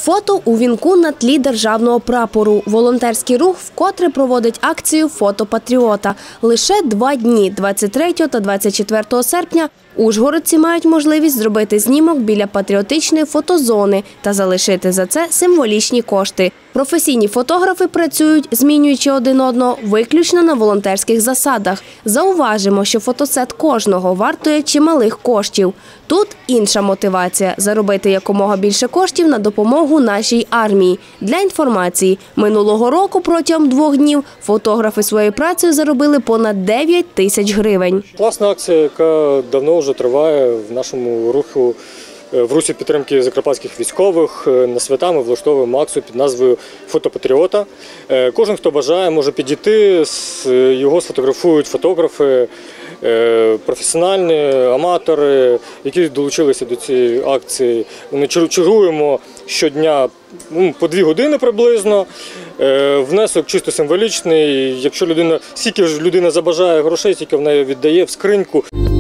Фото у вінку на тлі державного прапору. Волонтерський рух вкотре проводить акцію «Фото патріота». Лише 2 дні – 23 та 24 серпня – ужгородці мають можливість зробити знімок біля патріотичної фотозони та залишити за це символічні кошти. Професійні фотографи працюють, змінюючи один одного, виключно на волонтерських засадах. Зауважимо, що фотосет кожного вартує чималих коштів. Тут інша мотивація – заробити якомога більше коштів на допомогу нашій армії. Для інформації, минулого року протягом 2 днів фотографи своєю працею заробили понад 9 тисяч гривень. Класна акція, яка давно вже триває в нашому руху, в русі підтримки закарпатських військових. На свята ми влаштовуємо акцію під назвою «Фото патріота». Кожен, хто бажає, може підійти, його сфотографують фотографи, професіональні, аматори, які долучилися до цієї акції. Ми чергуємо щодня по 2 години приблизно. Внесок чисто символічний. Якщо скільки ж людина забажає грошей, стільки вона віддає в скриньку.